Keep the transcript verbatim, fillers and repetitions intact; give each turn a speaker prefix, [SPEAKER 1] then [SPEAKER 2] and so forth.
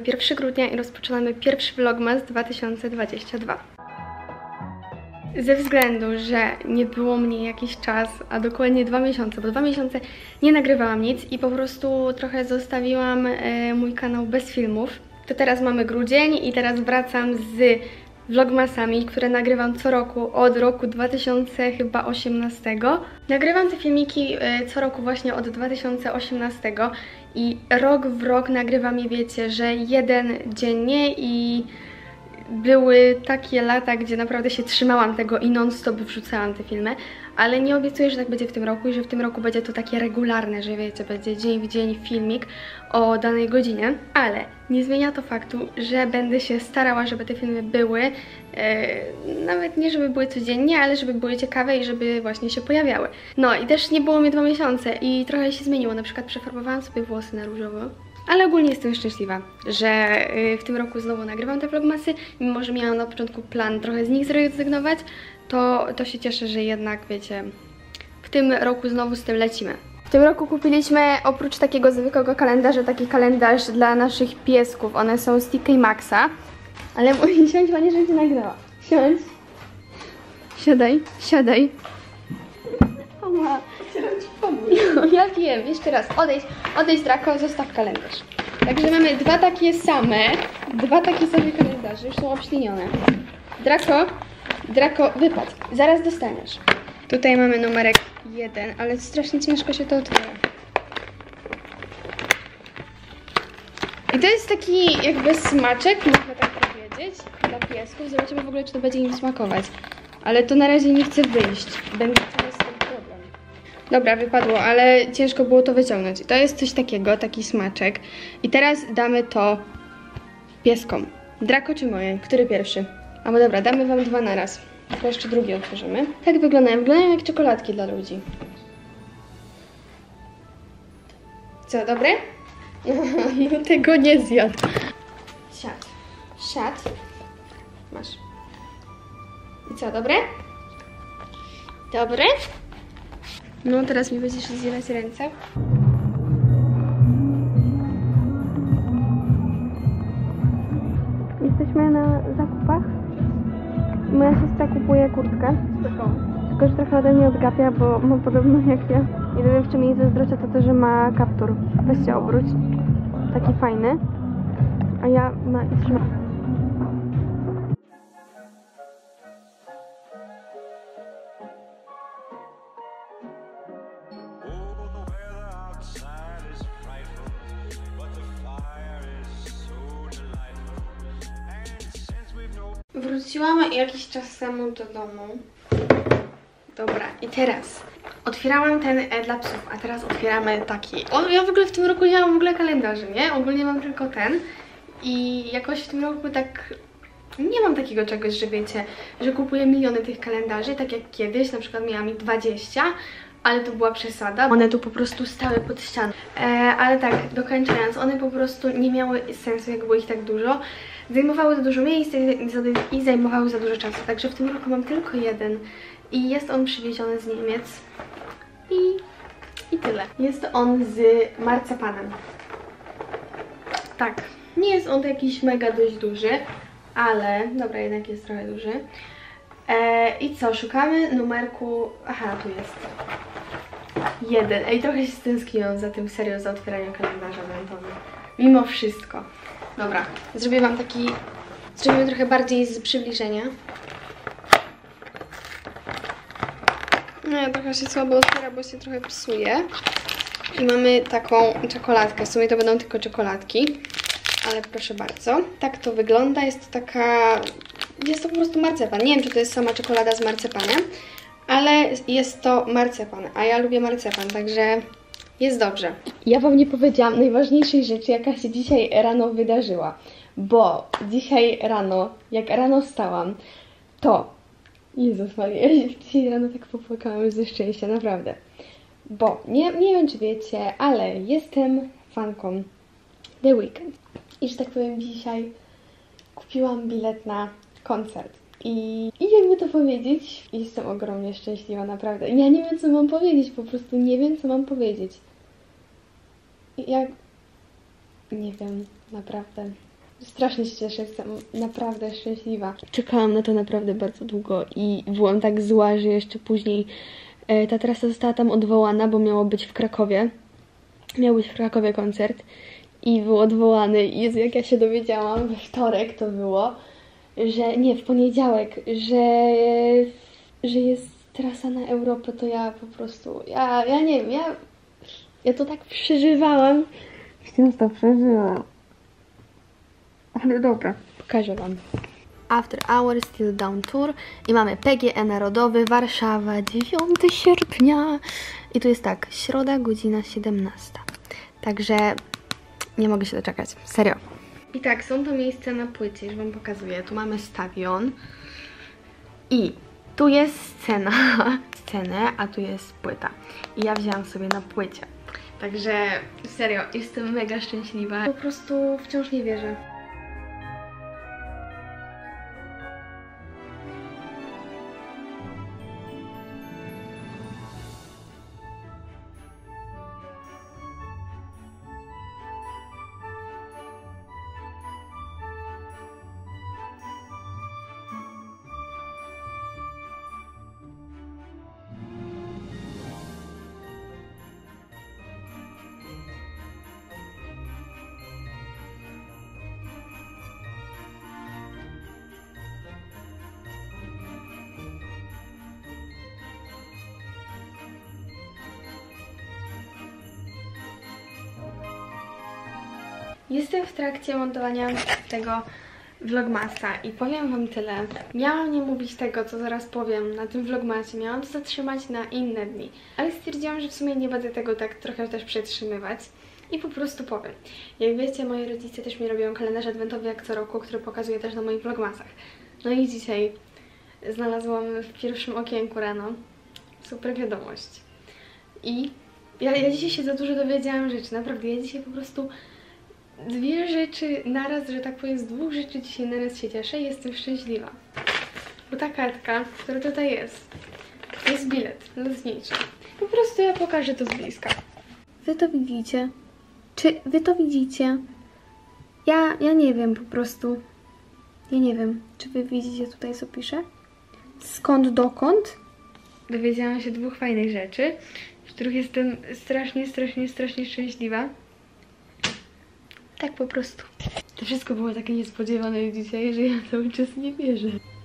[SPEAKER 1] pierwszego grudnia i rozpoczynamy pierwszy vlogmas dwa tysiące dwudziesty drugi. Ze względu, że nie było mnie jakiś czas, a dokładnie dwa miesiące, bo dwa miesiące nie nagrywałam nic i po prostu trochę zostawiłam e, mój kanał bez filmów, to teraz mamy grudzień i teraz wracam z vlogmasami, które nagrywam co roku od roku dwa tysiące osiemnastego. Nagrywam te filmiki e, co roku właśnie od dwa tysiące osiemnastego i rok w rok nagrywam je, wiecie, że jeden dziennie i były takie lata, gdzie naprawdę się trzymałam tego i non-stop wrzucałam te filmy, ale nie obiecuję, że tak będzie w tym roku i że w tym roku będzie to takie regularne, że wiecie, będzie dzień w dzień filmik o danej godzinie, ale nie zmienia to faktu, że będę się starała, żeby te filmy były, e, nawet nie żeby były codziennie, ale żeby były ciekawe i żeby właśnie się pojawiały. No i też nie było mnie dwa miesiące i trochę się zmieniło, na przykład przefarbowałam sobie włosy na różowo. Ale ogólnie jestem szczęśliwa, że w tym roku znowu nagrywam te vlogmasy. Mimo że miałam na początku plan trochę z nich zrezygnować, to, to się cieszę, że jednak, wiecie, w tym roku znowu z tym lecimy. W tym roku kupiliśmy oprócz takiego zwykłego kalendarza, taki kalendarz dla naszych piesków. One są z T K Maxxa. Ale siądź, panie, żebym cię nagrała. Siądź. Siadaj, siadaj. Mama. No, ja wiem, jeszcze raz, odejdź, odejdź Draco, zostaw kalendarz. Także mamy dwa takie same, dwa takie same kalendarze, już są obślinione. Draco, Draco, wypadł, zaraz dostaniesz. Tutaj mamy numerek jeden, ale strasznie ciężko się to otwiera. I to jest taki jakby smaczek, można tak powiedzieć, dla piesków. Zobaczymy w ogóle, czy to będzie im smakować. Ale to na razie nie chce wyjść, będzie coraz ten problem. Dobra, wypadło, ale ciężko było to wyciągnąć. I to jest coś takiego, taki smaczek. I teraz damy to pieskom. Draco czy moje? Który pierwszy? A bo dobra, damy wam dwa na raz. To jeszcze drugi otworzymy. Tak wyglądają. Wyglądają jak czekoladki dla ludzi. Co, dobre? No tego nie zjadł. Siad. Siad. Masz. I co, dobre? Dobre? No, teraz mi będziesz zjadać ręce. Jesteśmy na zakupach. Moja siostra kupuje kurtkę. Tylko, że trochę ode mnie odgapia, bo ma podobno jak ja. Jedyne, w czym jej zazdroszczę, to to, że ma kaptur. Weź się obróć. Taki fajny. A ja ma i trzyma. Wróciłam jakiś czas temu do domu. Dobra, i teraz otwierałam ten e, dla psów, a teraz otwieramy taki. O, ja w ogóle w tym roku nie mam w ogóle kalendarzy, nie? Ogólnie mam tylko ten. I jakoś w tym roku tak nie mam takiego czegoś, że wiecie, że kupuję miliony tych kalendarzy, tak jak kiedyś, na przykład miałam ich dwadzieścia, ale to była przesada. One tu po prostu stały pod ścianą. E, ale tak, dokończając, one po prostu nie miały sensu, jak było ich tak dużo. Zajmowały za dużo miejsca i zajmowały za dużo czasu, także w tym roku mam tylko jeden i jest on przywieziony z Niemiec i, i tyle. Jest on z marcepanem. Tak, nie jest on jakiś mega dość duży, ale dobra, jednak jest trochę duży. E, I co, szukamy numerku, aha, tu jest jeden. Ej, trochę się stęskniłam za tym, serio, za otwieraniem kalendarza adwentowego. Mimo wszystko. Dobra, zrobię wam taki, zrobimy trochę bardziej z przybliżenia. No, trochę się słabo otwiera, bo się trochę psuje. I mamy taką czekoladkę, w sumie to będą tylko czekoladki, ale proszę bardzo. Tak to wygląda, jest to taka, jest to po prostu marcepan. Nie wiem, czy to jest sama czekolada z marcepanem, ale jest to marcepan, a ja lubię marcepan, także jest dobrze. Ja wam nie powiedziałam najważniejszej rzeczy, jaka się dzisiaj rano wydarzyła. Bo dzisiaj rano, jak rano wstałam, to... Jezus Maria, ja się dzisiaj rano tak popłakałam ze szczęścia, naprawdę. Bo, nie, nie wiem czy wiecie, ale jestem fanką The Weeknd. I że tak powiem, dzisiaj kupiłam bilet na koncert. I, I jakby to powiedzieć, jestem ogromnie szczęśliwa, naprawdę. Ja nie wiem co mam powiedzieć, po prostu nie wiem co mam powiedzieć. Jak... Nie wiem, naprawdę. Strasznie się cieszę, jestem naprawdę szczęśliwa. Czekałam na to naprawdę bardzo długo i byłam tak zła, że jeszcze później e, ta trasa została tam odwołana, bo miało być w Krakowie. Miał być w Krakowie koncert i był odwołany. I Jezu, jak ja się dowiedziałam, we wtorek to było, że nie, w poniedziałek, że, że jest trasa na Europę, to ja po prostu, ja, ja nie wiem, ja, ja to tak przeżywałam. Wciąż to przeżyłam. Ale dobra, pokażę Wam. After Hours Still Down Tour i mamy P G E Narodowy, Warszawa, dziewiątego sierpnia. I tu jest tak, środa, godzina siedemnasta. Także nie mogę się doczekać, serio. I tak, są to miejsca na płycie, już Wam pokazuję. Tu mamy stadion i tu jest scena, scenę, a tu jest płyta. I ja wzięłam sobie na płycie. Także serio, jestem mega szczęśliwa. Po prostu wciąż nie wierzę. Jestem w trakcie montowania tego vlogmasa i powiem Wam tyle. Miałam nie mówić tego, co zaraz powiem na tym vlogmasie, miałam to zatrzymać na inne dni, ale stwierdziłam, że w sumie nie będę tego tak trochę też przetrzymywać i po prostu powiem. Jak wiecie, moi rodzice też mi robią kalendarz adwentowy jak co roku, który pokazuję też na moich vlogmasach. No i dzisiaj znalazłam w pierwszym okienku rano super wiadomość. I ja, ja dzisiaj się za dużo dowiedziałam rzeczy, naprawdę, ja dzisiaj po prostu dwie rzeczy naraz, że tak powiem, z dwóch rzeczy dzisiaj naraz się cieszę i jestem szczęśliwa. Bo ta kartka, która tutaj jest, to jest bilet lotniczy. Po prostu ja pokażę to z bliska. Wy to widzicie? Czy wy to widzicie? Ja, ja nie wiem po prostu. Ja nie wiem, czy wy widzicie tutaj, co pisze? Skąd, dokąd? Dowiedziałam się dwóch fajnych rzeczy, w których jestem strasznie, strasznie, strasznie szczęśliwa. Tak po prostu. To wszystko było takie niespodziewane dzisiaj, że ja cały czas nie wierzę.